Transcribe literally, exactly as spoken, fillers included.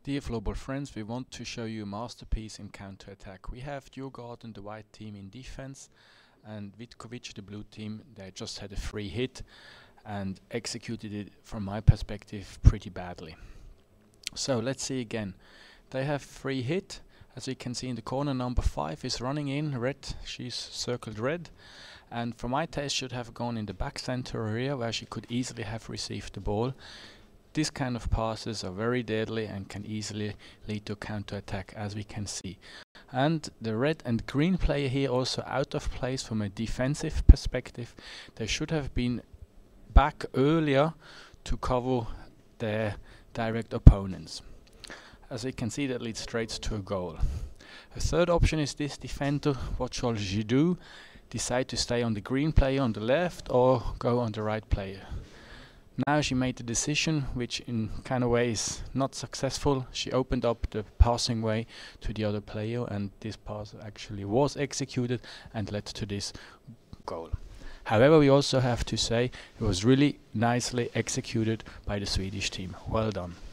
Dear Floorball friends, we want to show you a masterpiece in counter-attack. We have Djurgården, the white team, in defense, and Vitkovic, the blue team. They just had a free hit and executed it, from my perspective, pretty badly. So let's see again. They have free hit. As you can see in the corner, number five is running in red. She's circled red, and for my taste should have gone in the back center area where she could easily have received the ball. This kind of passes are very deadly and can easily lead to counter-attack, as we can see. And the red and green player here also out of place from a defensive perspective. They should have been back earlier to cover their direct opponents. As you can see, that leads straight to a goal. A third option is this defender, what shall she do? Decide to stay on the green player on the left or go on the right player. Now she made the decision, which in kind of way is not successful. She opened up the passing way to the other player, and this pass actually was executed and led to this goal. However, we also have to say it was really nicely executed by the Swedish team. Well done.